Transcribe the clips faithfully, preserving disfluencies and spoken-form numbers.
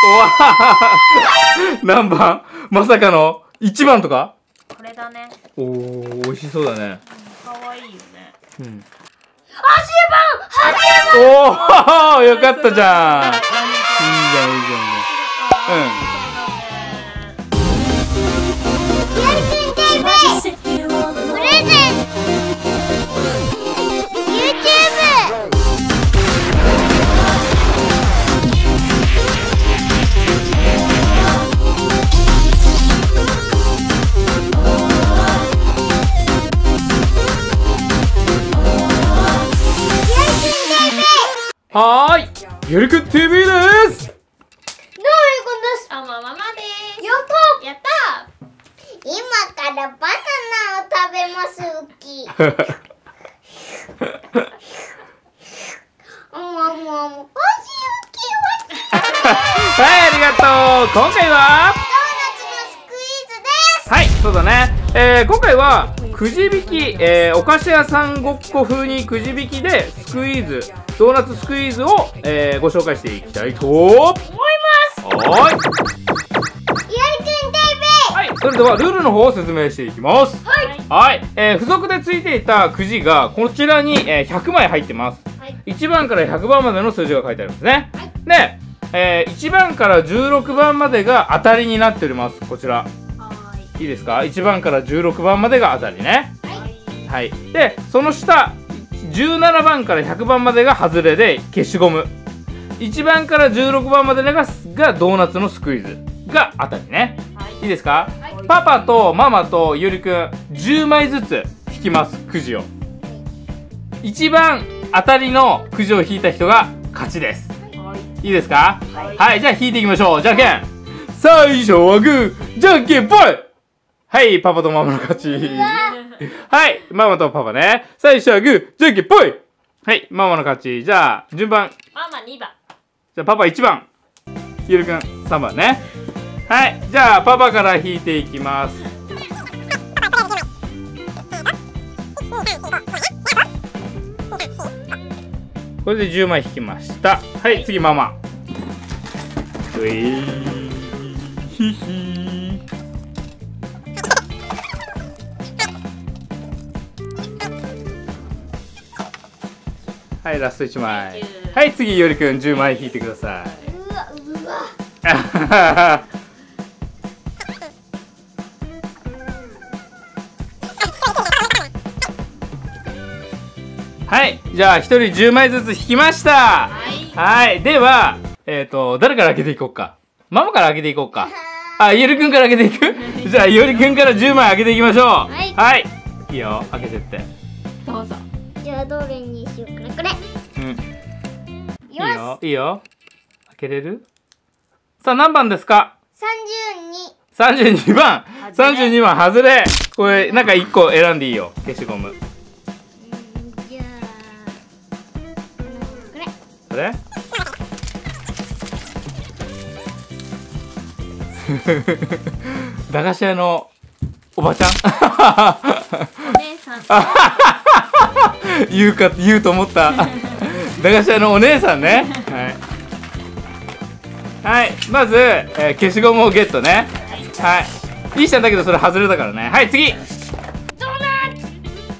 おわ何番？まさかのいちばんとか？ これだね。 おお、美味しそうだね。 可愛いよね。 うん。 はちばん、はちばん。 おお、よかったじゃん。いいじゃん、いいじゃん。うん。 プレゼン YouTube。 はーい、ゆるく ティーブイ です。 どういうことです。 あ、まままです。 やったやった今からバナナを食べます、ウッキー。もうもうもう、おしいウッキーは。 はい、ありがとう。今回はドーナツのスクイーズです。 はい、そうだね。えー、今回はくじ引き、えー、お菓子屋さんごっこ風にくじ引きでスクイーズ、ドーナツスクイーズを、えー、ご紹介していきたいと思います。はーい。 ゆるくん ティーブイ。 はい、それではルールの方を説明していきます。 はい。 はい、えー、付属でついていたくじがこちらに、えー、ひゃくまい入ってます。 はい。 いちばんからひゃくばんまでの数字が書いてあるんですね。はい、で、えー、いちばんからじゅうろくばんまでが当たりになっております。こちら。 はい。 いいですか？ いち 番からじゅうろくばんまでが当たりね。 はい。 はい。で、その下、じゅうななばんからひゃくばんまでが外れで消しゴム。いちばんからじゅうろくばんまでががドーナツのスクイーズが当たりね。 はい。 いいですか？ はい。 パパとママとゆりくんじゅうまいずつ引きます、くじを。一番当たりのくじを引いた人が勝ちです。 はい。 いいですか？ はい。 はい、じゃあ引いていきましょう。じゃんけん。最初はグー、じゃんけんぽい。はい、パパとママの勝ち。はい、ママとパパね。最初はグー、じゃんけんぽい。はい、ママの勝ち。じゃあ、順番。 ママにばん。 じゃあ、パパいちばん。ゆるくんさんばんね。はい、じゃあ、パパから引いていきます。これでじゅうまい引きました。はい、次ママ。ういひひはい、ラストいちまい。はい、次よりくんじゅうまい引いてください。 うわ、うわ。 はい、じゃあひとりじゅうまいずつ引きました。 はい。 はい、では、えっと、誰から開けていこうか。ママから開けていこうか。あ、ゆりくんから開けていくじゃあ、よりくんからじゅうまい開けていきましょう。 はい。 はい。いいよ、開けてって。 どうぞ。 じゃあどれにしようかな、これ。 うん。いいいきます。 よ、いいよ。開けれる？さあ、何番ですか？ 三十二。 さんじゅうにばん。 外れさんじゅうにばん、外れ。これ、なんかいっこ選んでいいよ。消しゴム。 じゃあ。これ。 それ駄菓子屋のおばちゃんお姉さん。 言うか言うと思った駄菓子屋のお姉さんね。はい、はい、まず、えー、消しゴムをゲットね。はい、いいじゃんだけどそれ外れだからね。はい、次ドーナツ。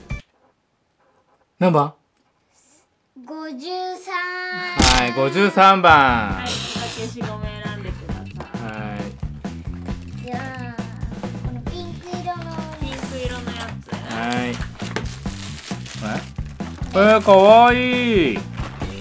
何番？ 五十三。 はい、ごじゅうさんばん。 はい。消しゴム選んでください。 はい、 じゃあ。このピンク色の。 ピンク色のやつ。 はい。え、えー、かわいい。うん。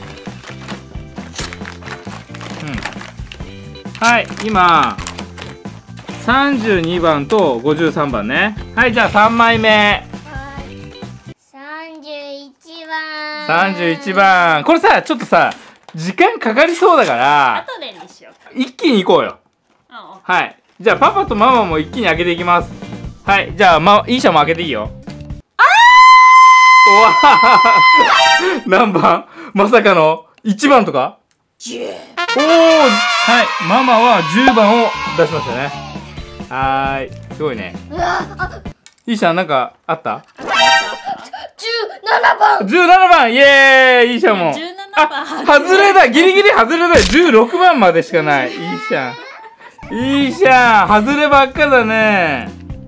はい、今さんじゅうにばんとごじゅうさんばんね。はい、じゃあさんまいめ。 はい。三十一番。 さんじゅういちばん。これさ、ちょっとさ、時間かかりそうだから、 後でにしようか。 一気に行こうよ。 うん。 はい。じゃあパパとママも一気に開けていきます。はい、じゃあ、ま、イーシャも開けていいよ。おわ何番？まさかのいちばんとか？ じゅう。 おー、はい、ママはじゅうばんを出しましたね。はーい、すごいね。 うわ、あ、 イーシャなんかあった？ 十七番。 じゅうななばん、イエーイ、イーシャも。 じゅうななあ、外れだ、ギリギリ外れだよ。じゅうろくばんまでしかない。いいじゃん。いいじゃん。外ればっかだね。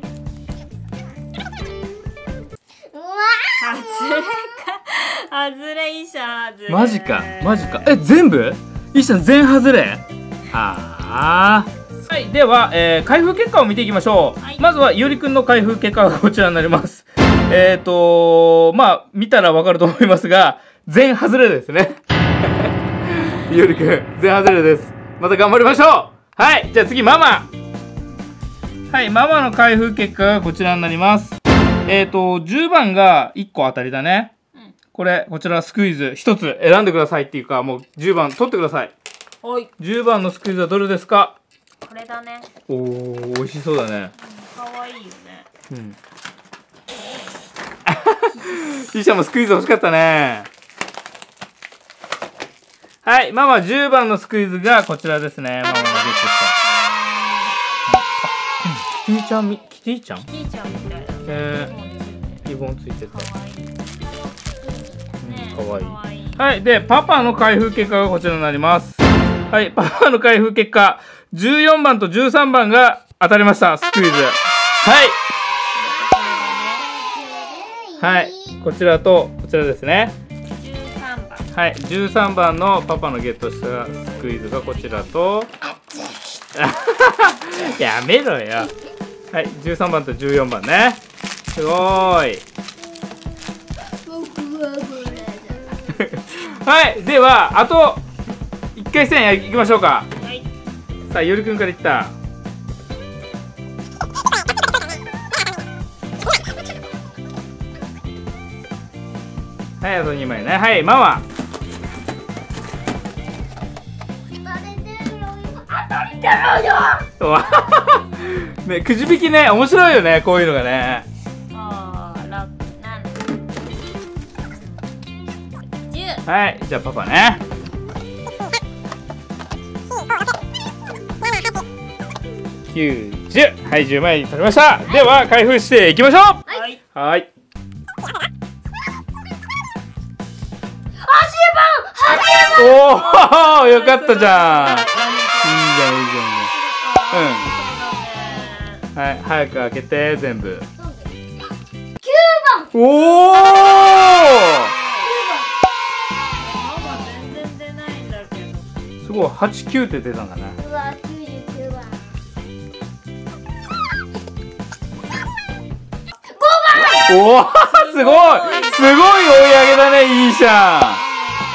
うわ外れか。外れいいじゃん。外れ。 マジか、マジか。え、全部？いいじゃん、全外れ。ああ。はい、では、えー、開封結果を見ていきましょう。 はい、ままずは、いおりくんの開封結果がこちらになります。えっと、まあ、見たらわかると思いますが、全外れですね。いおりくん、全外れです。また頑張りましょう。はい、じゃあ次、ママ。はい、ママの開封結果がこちらになります。えっと、じゅうばんがいっこ当たりだね。うん、これ、こちらスクイズひとつ選んでくださいっていうか、もうじゅうばん取ってください。 はい。 じゅうばんのスクイズはどれですか？ これだね。 おー、美味しそうだね。 かわいいよね。 うん。いいちゃんもスクイズ欲しかったね。はい、ママじゅうばんのスクイズがこちらですね。ママがゲットした。あ、キティちゃんみ、キティちゃん？ キティちゃんみたいな。 えー、リボンついてた。 かわいい。ね、 かわいい。はい、で、パパの開封結果がこちらになります。はい、パパの開封結果、じゅうよんばんとじゅうさんばんが当たりました。スクイズ。はい。はい、こちらとこちらですね。 じゅうさんばん。 はい、じゅうさんばんのパパのゲットしたスクイズがこちらと。やめろよ。はい、じゅうさんばんとじゅうよんばんね。すごーい。はい、ではあといっかい戦いきましょうか。 はい、 さあ、いおりくんからいった。はい、あとにまいね。はい、ママ。ね、くじ引きね、面白いよね、こういうのがね。 あー、ろく、なな、じゅう。 はい、じゃあパパね。きゅう、じゅう。はい、じゅうまい取りました。では、開封していきましょう。 はい。 はい。おお、よかったじゃん。いいじゃん、いいじゃん。うん。はい、早く開けて、全部。 きゅうばん。 おお。 ママ全然出ないんだけど。 すごい、はち、きゅうって出たんだね。 うわ、きゅうじゅうきゅうばん。 おお、すごい。すごい追い上げだね、いいじゃん。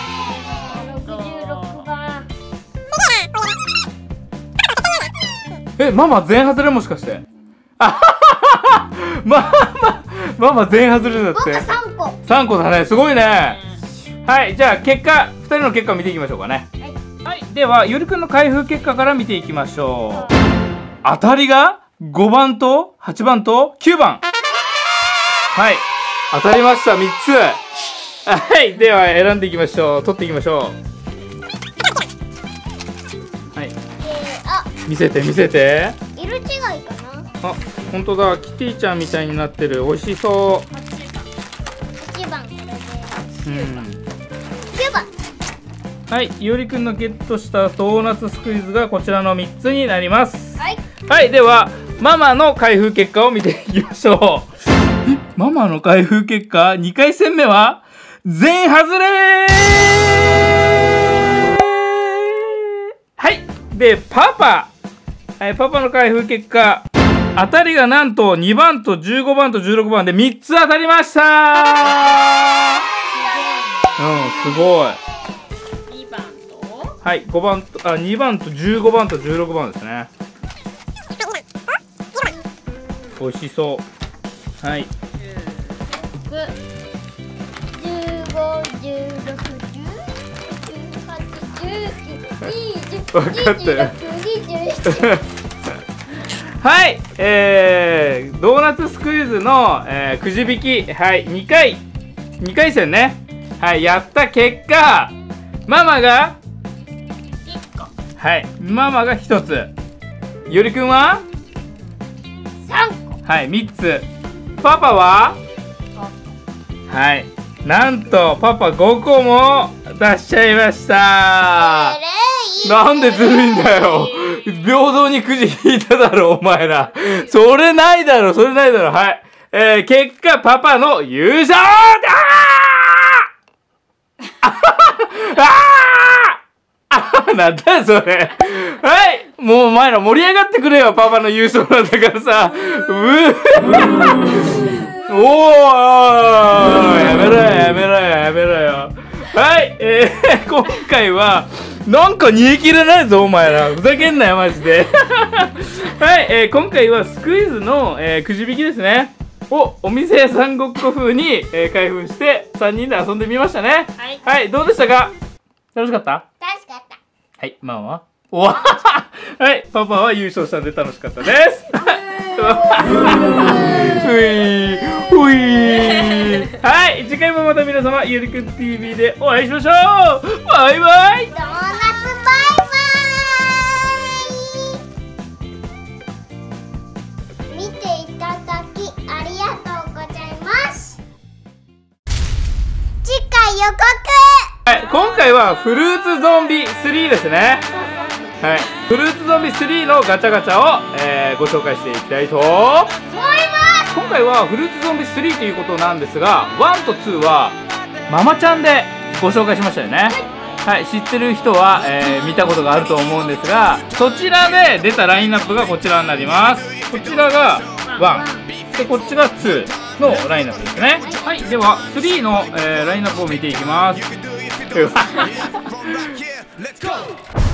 え、ママ全外れもしかして。あははは。ママ、ママ全外れだって。 僕さんこ。 さんこだね、すごいね。はい、じゃあ結果、ふたりの結果を見ていきましょうかね。はい、はい、では、よりくんの開封結果から見ていきましょう。当たりがごばんとはちばんときゅうばん。はい、当たりました、みっつ。はい、では選んでいきましょう。取っていきましょう。はい。見せて見せて。 色違いかな。 あ、本当だ。キティちゃんみたいになってる。美味しそう。 はちばんこれで。 うん。 きゅうばん。 はい、いおりくんのゲットしたドーナツスクイズがこちらのみっつになります。 はい。 はい、ではママの開封結果を見ていきましょう。え、ママの開封結果にかい戦目は全外れー。はい。で、パパ。はい、パパの開封結果、当たりがなんとにばんとじゅうごばんとじゅうろくばんでみっつ当たりましたー。うん、すごい。 にばんとはい、ごばんと、あ、にばんとじゅうごばんとじゅうろくばんですね。美味しそう。はい。 じゅうご、じゅうろく、じゅう、じゅうはち、じゅうきゅう、にじゅう、 分かったよ。 にじゅうろく、にじゅうなな。 はい、えー、ドーナツスクイズの、えー、くじ引き、はい、にかい、にかい戦ね、はい、やった結果、ママがいっこ、 はい、ママがひとつ、よりくんはさんこ、 はい、みっつ、パパははい、 なんとパパごこも出しちゃいました。なんでずるいんだよ。平等にくじ引いただろお前ら。それないだろ、それないだろ。はい、えー、結果パパの優勝だーあなんだよそれ。はい、もうお前ら盛り上がってくれよ。パパの優勝なんだからさ。うおー、やめろよやめろよやめろよ。はい、えー、今回はなんか煮え切れないぞお前ら。ふざけんなよマジで。はい、えー、今回はスクイズの、えー、くじ引きですねをお店屋さんごっこ風に、えー、開封してさんにんで遊んでみましたね。はい、はい、どうでしたか？楽しかった？ 楽しかった。 はい、ママはおわはい、パパは優勝したんで楽しかったです。ふいふい。はい、次回もまた皆様ゆりくん ティーブイ でお会いしましょう。バイバイ。 ドーナツバイバイ。見ていただきありがとうございます。次回予告。 はい、今回はフルーツゾンビスリーですね。はい、フルーツゾンビスリーのガチャガチャを、えー、ご紹介していきたいと思います。今回はフルーツゾンビスリーということなんですが、ワンとツーはママちゃんでご紹介しましたよね。はい、知ってる人は、えー、見たことがあると思うんですが、そちらで出たラインナップがこちらになります。こちらがワンで、こっちがツーのラインナップですね。はい、ではスリーの、えー、ラインナップを見ていきます。